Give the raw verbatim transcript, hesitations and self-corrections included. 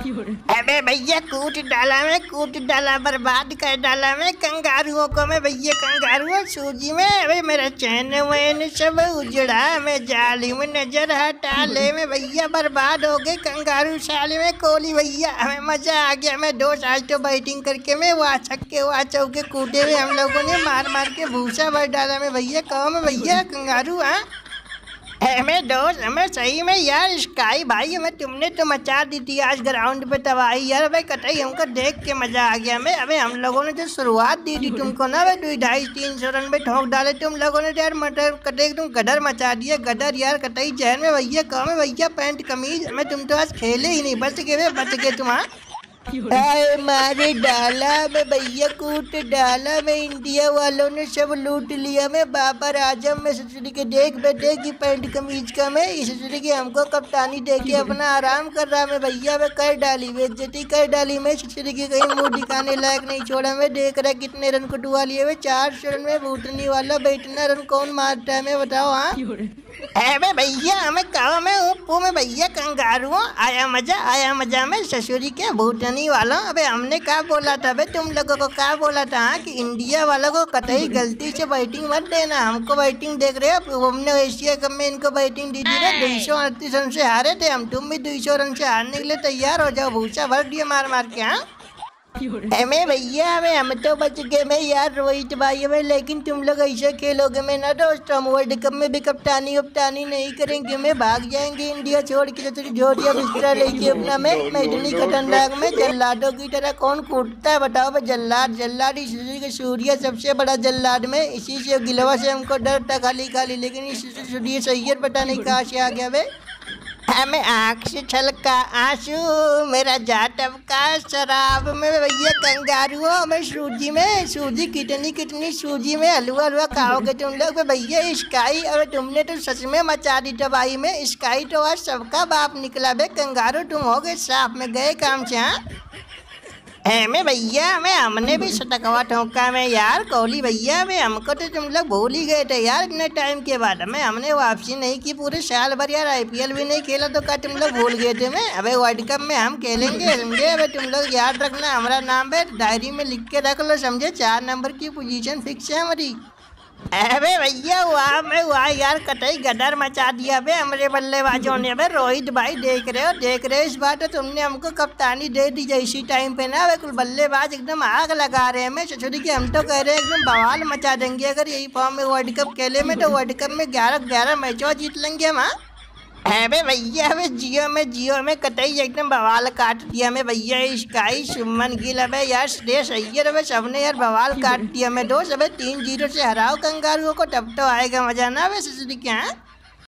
अबे भैया कूट डाला मैं, कूट डाला, बर्बाद कर डाला मैं कंगारुओं को। मैं भैया कंगारुओं सूजी में अबे मेरा चैन वैन सब उजड़ा, मैं जाली में नजर हटा ले। मैं भैया बर्बाद हो गए कंगारू साले में। कोहली भैया हमें मजा आ गया। मैं दोस्त आज तो बैटिंग करके मैं वहाँ छक्के वहाँ चौके कूटे हुए हम लोगों ने मार मार के भूसा भर डाला। मैं भैया कहो मैं भैया कंगारू। हाँ हमें दोस्त हमें सही में यार स्काई भाई हमें तुमने तो मचा दी थी आज ग्राउंड पे तबाही यार। भाई कतई हमको देख के मजा आ गया। मैं अबे हम लोगों ने जो शुरुआत दी थी तुमको ना भाई दो ढाई तीन सौ रन पे ठोक डाले तुम लोगों ने यार। मटर कटे तुम गदर मचा दिया गदर यार कतई जहर में। भैया कहो में भैया पैंट कमीज हमें तुम तो आज खेले ही नहीं, बच गए बच गए तुम। हाँ मारे डाला मैं भैया कूट डाला मैं, इंडिया वालों ने सब लूट लिया। मैं बाबर आजम में ससुरी के देख बैठे की पैंट कमीज का मैं ससुरी की हमको कप्तानी दे के अपना आराम कर रहा। मैं भैया मैं कर डाली बेइज्जती कर डाली मैं ससुरी की, कहीं मुंह दिखाने लायक नहीं छोड़ा। मैं देख रहा कितने रन कटवा लिए मैं, चार सौ रन में भूटनी वाला बैठना रन कौन मारता है मैं बताओ। हाँ अबे भैया हमें कहो मैं ऊपर में भैया कंगारू आया मजा आया मजा में ससुरी के भूटनी वाला। अबे हमने क्या बोला था बे तुम लोगों को, क्या बोला था हाँ कि इंडिया वालों को कतई गलती से बैटिंग मत देना। हमको बैटिंग देख रहे हो, हमने एशिया कप में इनको बैटिंग दी थी ना, दो सौ अड़तीस रन से हारे थे हम। तुम भी दो सौ रन से हारने के लिए तैयार हो जाओ, भूसा भर दिया मार मार के। हाँ हमें भैया हमें हम तो बच गए मैं यार रोहित भाई में, लेकिन तुम लोग ऐसे खेलोगे मैं ना दोस्त हम वर्ल्ड कप में भी कप्तानी वप्तानी नहीं करेंगे। मैं भाग जाएंगे इंडिया छोड़ के, तो जोड़िया बिस्तरा लेके अपना मैं मैडनी कटनडाग में जल्लादों की तरह कौन कूटता है बताओ भाई। जल्लाद जल्लाद इसी के सूर्य सबसे बड़ा जल्लाद में, इसी से गिलवा से हमको डर था खाली खाली, लेकिन इसी से सूर्य सैयद पता नहीं कहाँ से आ गया भाई। हमें आँख से छलका आंसू मेरा जाटव का शराब में भैया कंगारू मैं सूजी में, सूजी कितनी कितनी सूजी में हलवा हलवा खाओगे तुम लोग भैया। स्काई अरे तुमने तो सच में मचा दी तबाही में। स्काई तो आज सबका बाप निकला बे, कंगारू तुम हो गए साफ में गए काम से। हाँ हमें भैया हमें हमने भी सटकवा ठोका में यार। कोहली भैया में हमको तो तुम लोग भूल ही गए थे यार इतने टाइम के बाद। हमें हमने वापसी नहीं की पूरे साल भर यार, आईपीएल भी नहीं खेला तो क्या तुम लोग भूल गए थे। मैं अबे वर्ल्ड कप में हम खेलेंगे समझे। अबे तुम लोग याद रखना हमारा नाम है डायरी में लिख के रख लो समझे, चार नंबर की पोजीशन फिक्स है हमारी। अबे भैया वहाँ में वहाँ यार कतई गदर मचा दिया बे हमारे बल्लेबाजों ने। अबे रोहित भाई देख रहे हो देख रहे हो इस बार तो तुमने हमको कप्तानी दे दी इसी टाइम पे ना। अबे कुल बल्लेबाज एकदम आग लगा रहे हैं मैं ससुरी की, हम तो कह रहे हैं एकदम बवाल मचा देंगे अगर यही फॉर्म में वर्ल्ड कप खेले में, तो वर्ल्ड कप में ग्यारह ग्यारह मैचों जीत लेंगे हम। अबे भैया हमें जियो में जियो में कतई एकदम बवाल काट दिया मैं भैया। स्काई शुभमन गिल अबे यार श्रेयस अय्यर अबे सबने यार बवाल काट दिया मैं दोस्त। अबे तीन जीरो से हराओ कंगारुओं को तब तो आएगा मजा ना अबे ससुरी के। हाँ